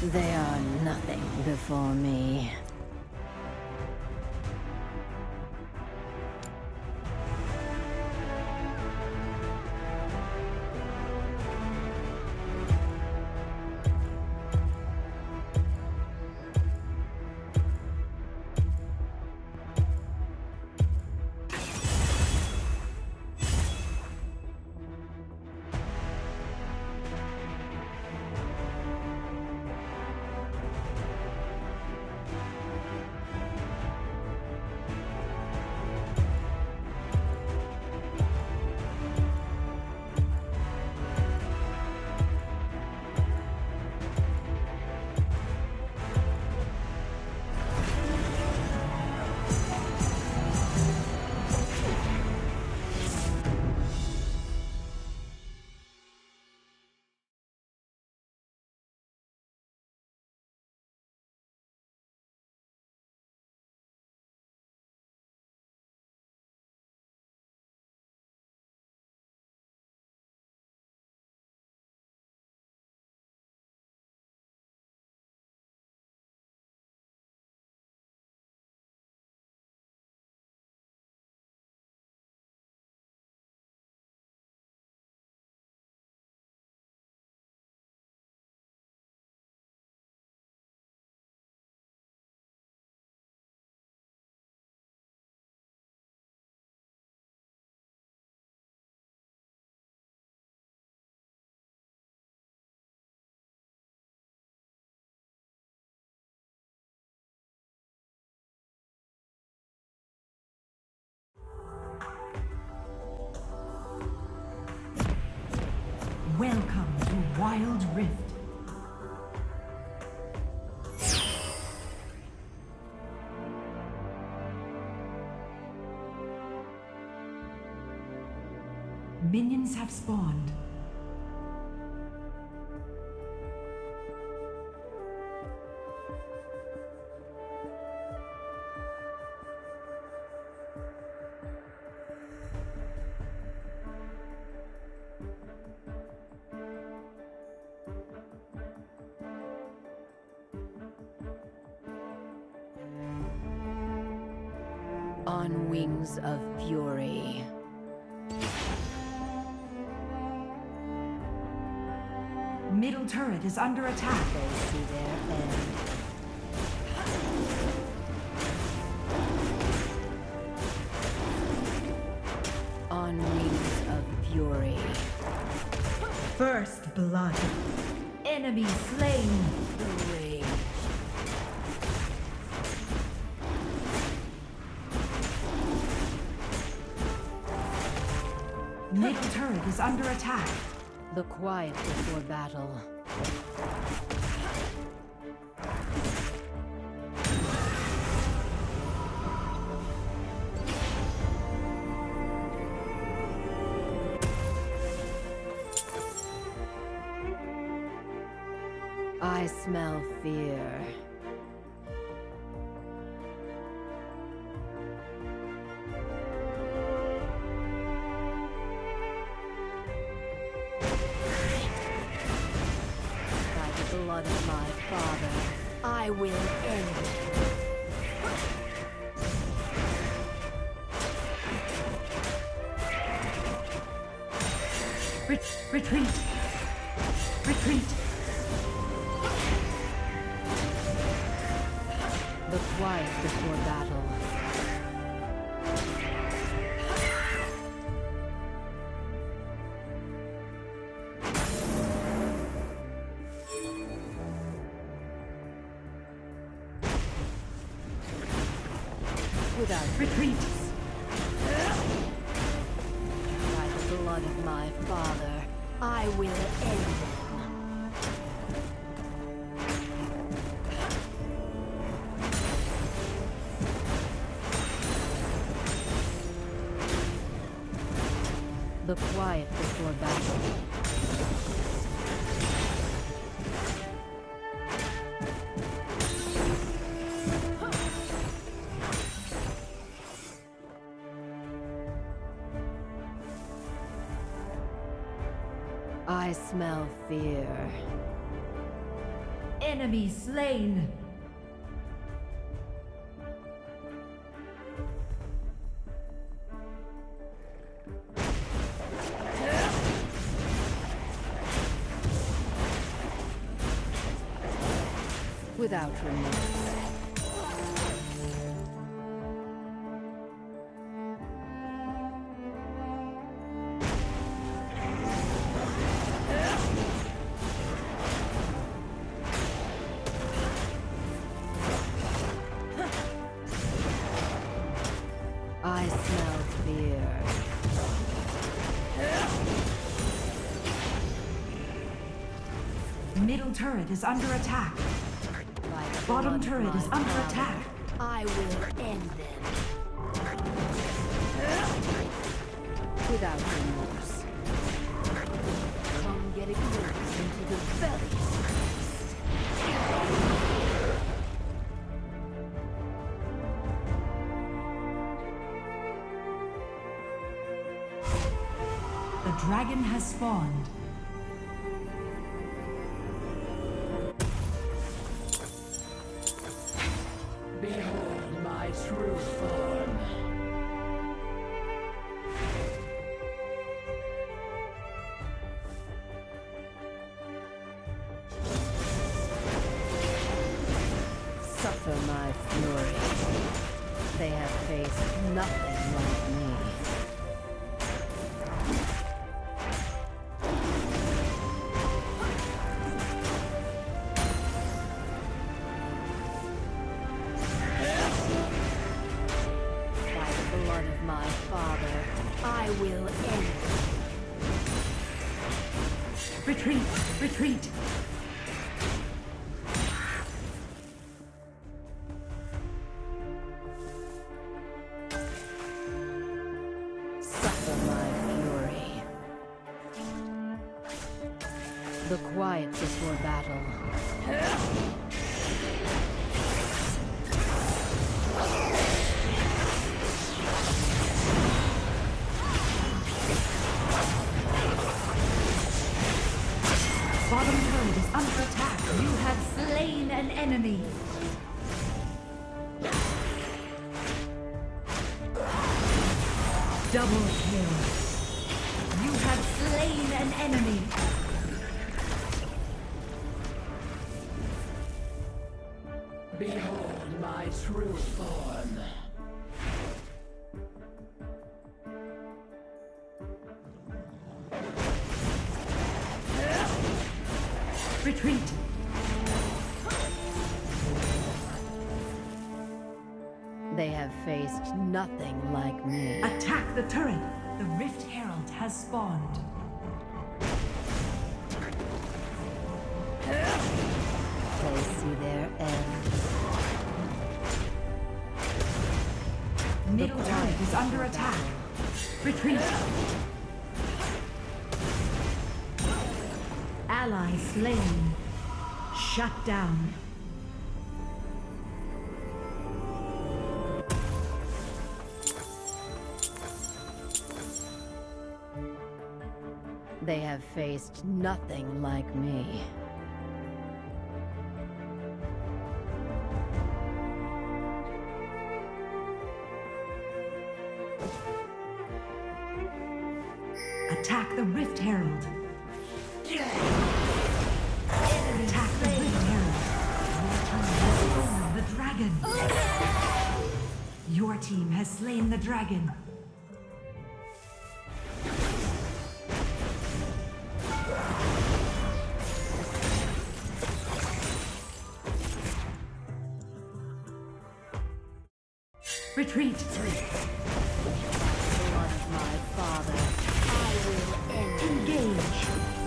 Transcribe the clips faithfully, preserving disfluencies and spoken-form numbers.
They are nothing before me. Welcome to Wild Rift. Minions have spawned. On wings of fury. Middle turret is under attack. They see their end. On wings of fury. First blood. Enemy slain. Rage. Middle turret is under attack. The quiet before battle. I smell fear. Blood of my father, I will end it. Ret retreat! Retreat! The quiet before battle. Without Retreat! by the blood of my father, I will end them. The quiet before battle. I smell fear. Enemy slain. Without remorse. I smell fear. Middle turret is under attack. Bottom turret is under attack. I will end them. Without remorse. Come get a glimpse into the belly of the The dragon has spawned. Behold my true form. Suffer my fury. They have faced nothing like me. I will end. Retreat! Retreat! Suffer my fury. The quiet before battle. Bottom turret is under attack. You have slain an enemy. Double kill. You have slain an enemy. Behold my true form. Retreat! They have faced nothing like me. Attack the turret! The Rift Herald has spawned. They see their end. Middle turret is under attack. Retreat! Ally slain. Shut down. They have faced nothing like me. Attack the Rift Herald. Attack the Rift Herald. The dragon. Your team has slain the dragon. Retreat. Blood of my father. I will end. Engage.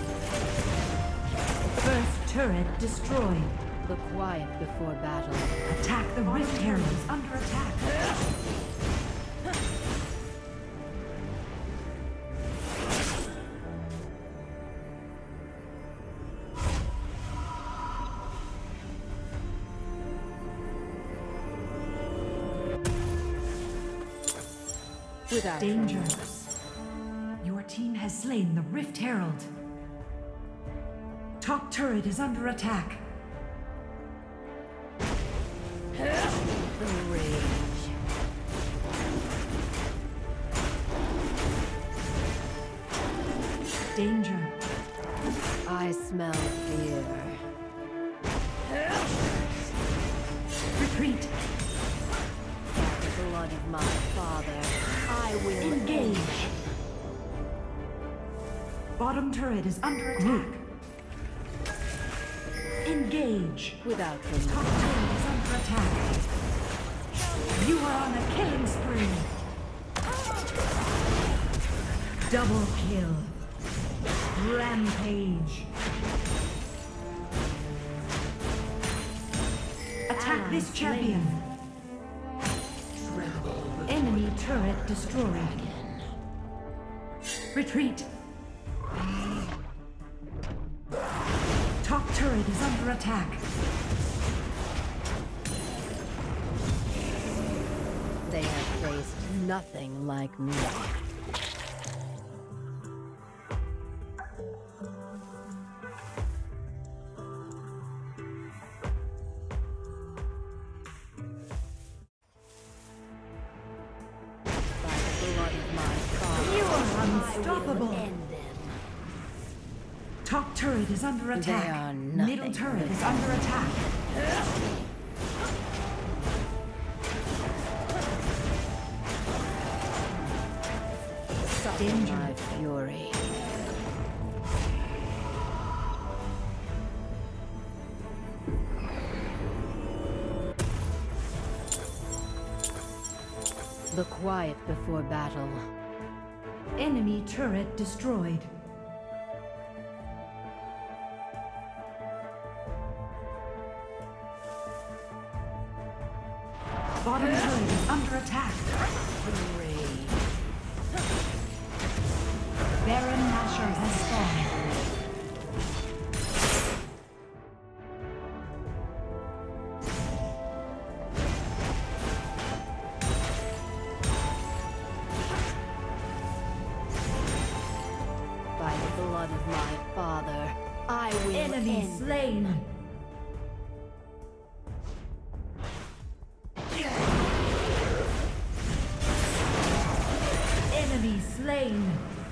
First turret destroyed. The quiet before battle. Attack the Rift Herald is under attack. Without Dangerous. Your team has slain the Rift Herald. Top turret is under attack. smell fear. Retreat. By the blood of my father, I will Engage. Bottom turret is under attack. Engage. without Top remorse. turret is under attack. You are on a killing spree. Double kill. Rampage. Attack this champion. Enemy turret destroyed. Retreat. Top turret is under attack. They have faced nothing like me. By the blood of my father, You are I will unstoppable. end them. Top turret is under attack. are Middle nothing turret is under attack. Suffer Danger. my fury. The quiet before battle. Enemy turret destroyed. Bottom turret is under attack. Baron Nashor has spawned. By the blood of my father, I will Enemy end slain. Enemy slain.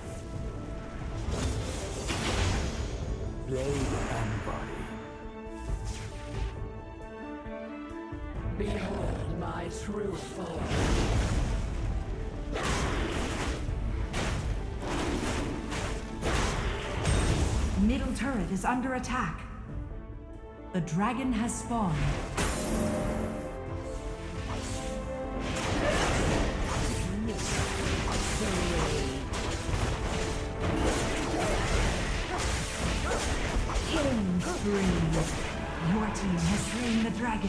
Blade and body. Behold my true form. Middle turret is under attack. The dragon has spawned. Killing spree. Your team has slain the dragon.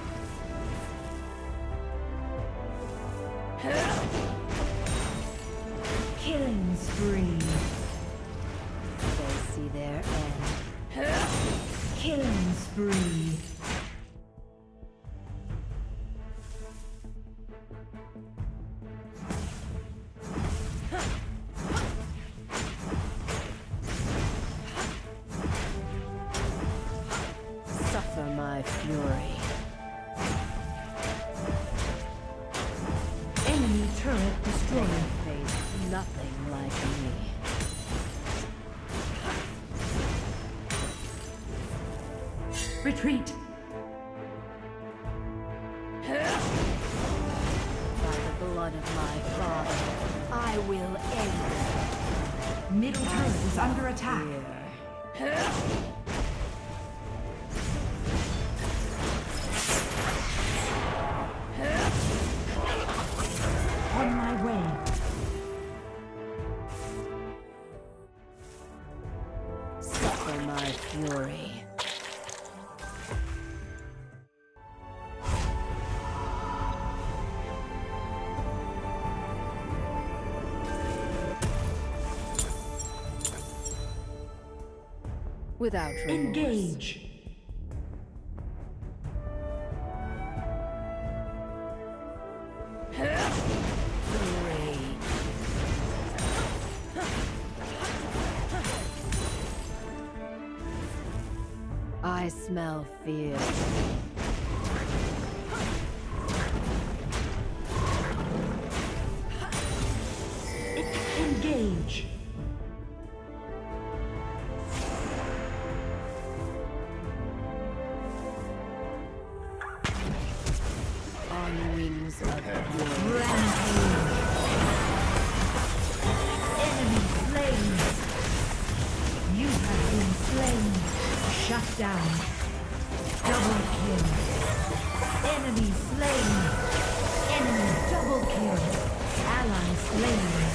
Killing spree. They see their end. Killing spree. Suffer my fury. Enemy turret destroyed. Face nothing like me. Retreat. By the blood of my father, I will end Middle turret is under attack. here. On my way. Suffer my fury. Without remorse. Engage. I smell fear. Engage. wings of fury. Rampage. Enemy slain. You have been slain. Shut down. Double kill. Enemy slain. Enemy double kill. Ally slain.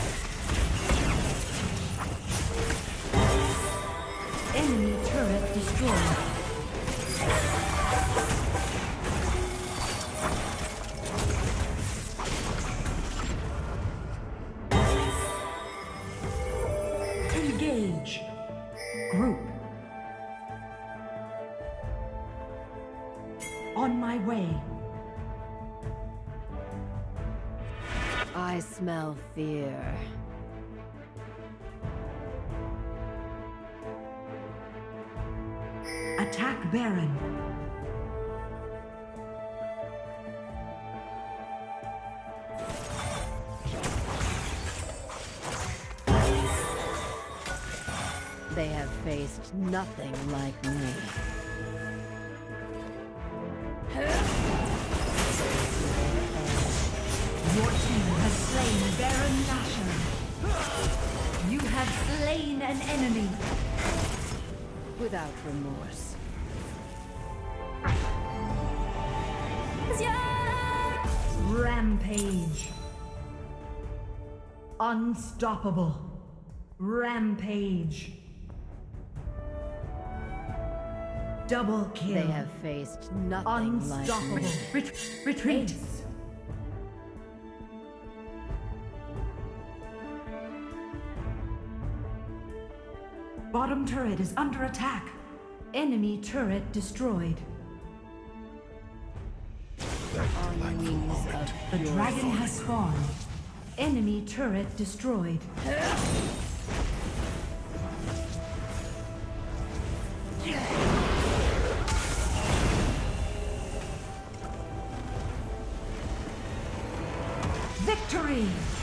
Enemy turret destroyed. Engage. Group. On my way. I smell fear. Attack Baron. They have faced nothing like me. Your team has slain Baron Nashor. You have slain an enemy. Without remorse. Rampage. Unstoppable. Rampage. Double kill. They have faced nothing Unstoppable. like me. Ret retreat. Bottom turret is under attack. Enemy turret destroyed. On wings of The fury. dragon has spawned. Enemy turret destroyed. Victory!